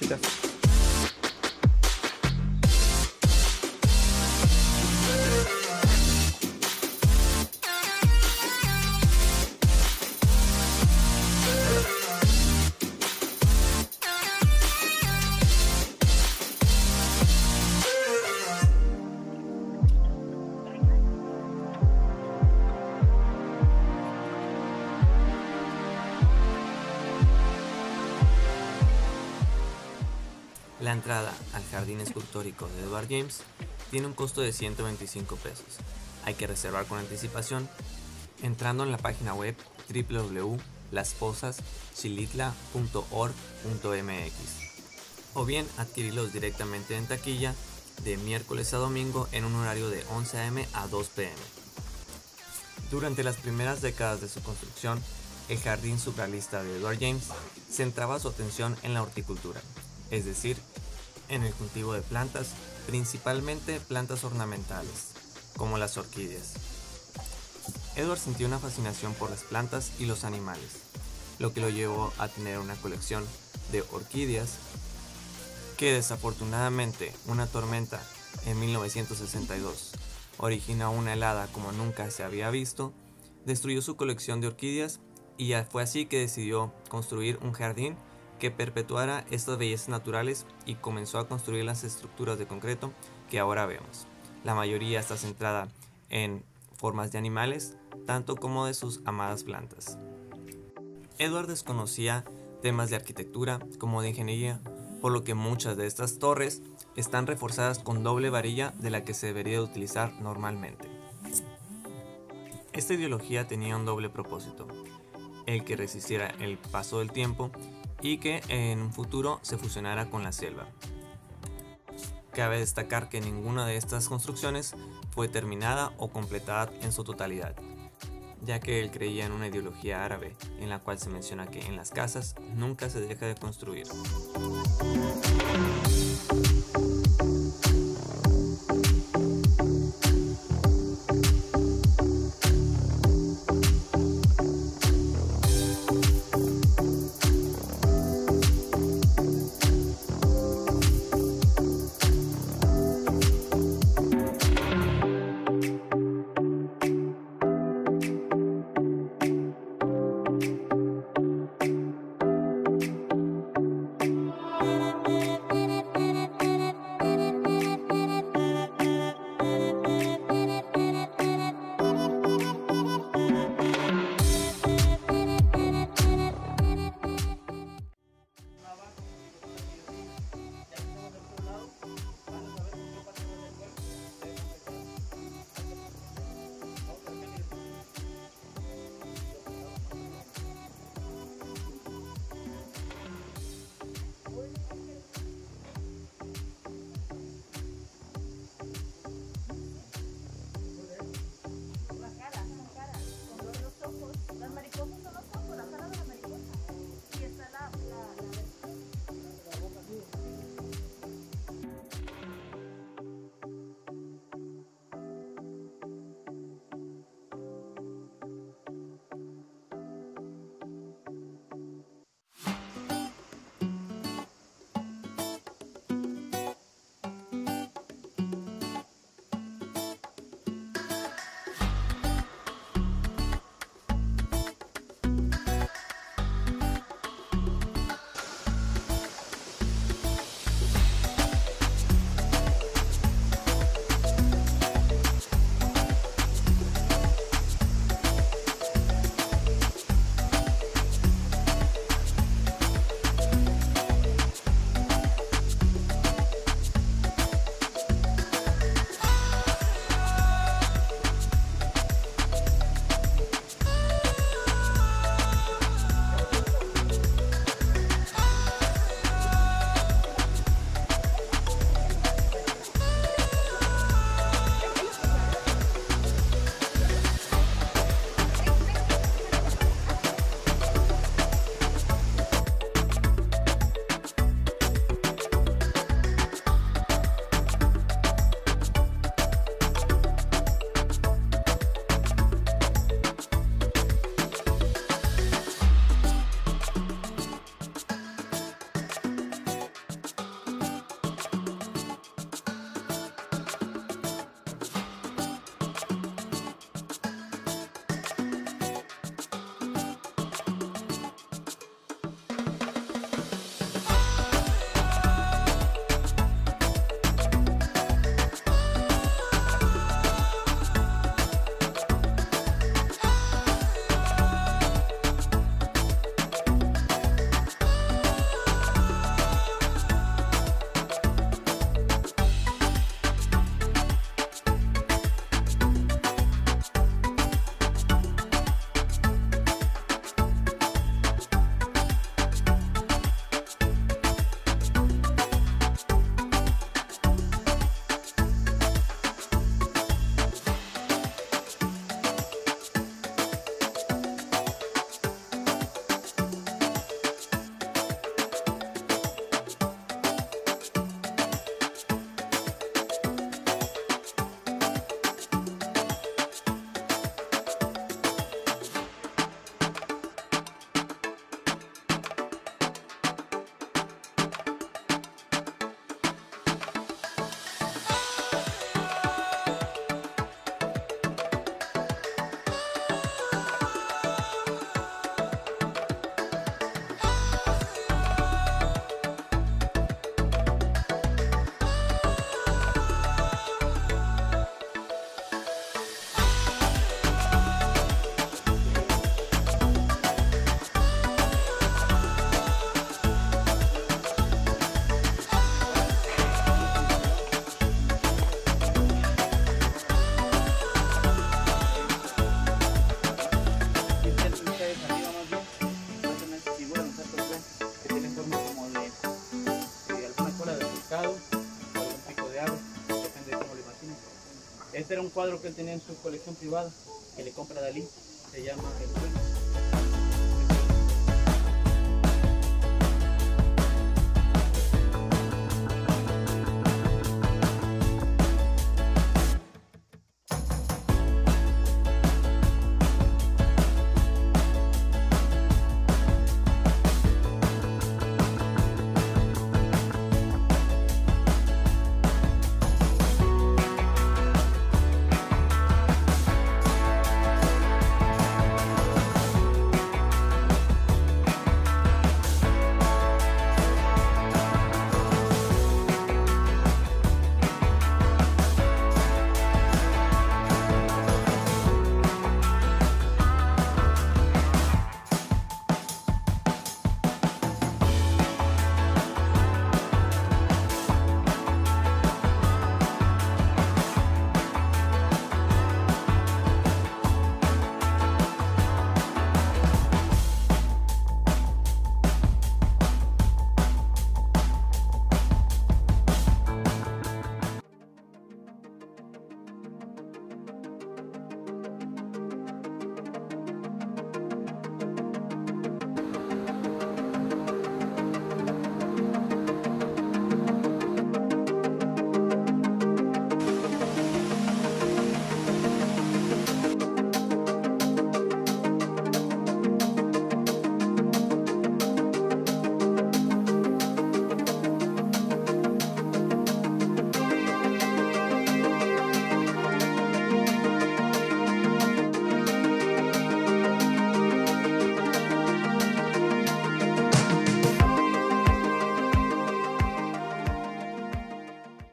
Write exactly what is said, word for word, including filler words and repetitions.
chicas. La entrada al jardín escultórico de Edward James tiene un costo de ciento veinticinco pesos. Hay que reservar con anticipación entrando en la página web w w w punto las pozas xilitla punto org punto m x o bien adquirirlos directamente en taquilla de miércoles a domingo en un horario de once a m a dos p m Durante las primeras décadas de su construcción, el jardín surrealista de Edward James centraba su atención en la horticultura, es decir, en el cultivo de plantas, principalmente plantas ornamentales, como las orquídeas. Edward sintió una fascinación por las plantas y los animales, lo que lo llevó a tener una colección de orquídeas que desafortunadamente una tormenta en mil novecientos sesenta y dos originó una helada como nunca se había visto, destruyó su colección de orquídeas y ya fue así que decidió construir un jardín que perpetuara estas bellezas naturales y comenzó a construir las estructuras de concreto que ahora vemos. La mayoría está centrada en formas de animales, tanto como de sus amadas plantas. Edward desconocía temas de arquitectura como de ingeniería, por lo que muchas de estas torres están reforzadas con doble varilla de la que se debería utilizar normalmente. Esta ideología tenía un doble propósito, el que resistiera el paso del tiempo y que en un futuro se fusionara con la selva. Cabe destacar que ninguna de estas construcciones fue terminada o completada en su totalidad, ya que él creía en una ideología árabe en la cual se menciona que en las casas nunca se deja de construir. Este era un cuadro que él tenía en su colección privada, que le compra Dalí, se llama El Sueño.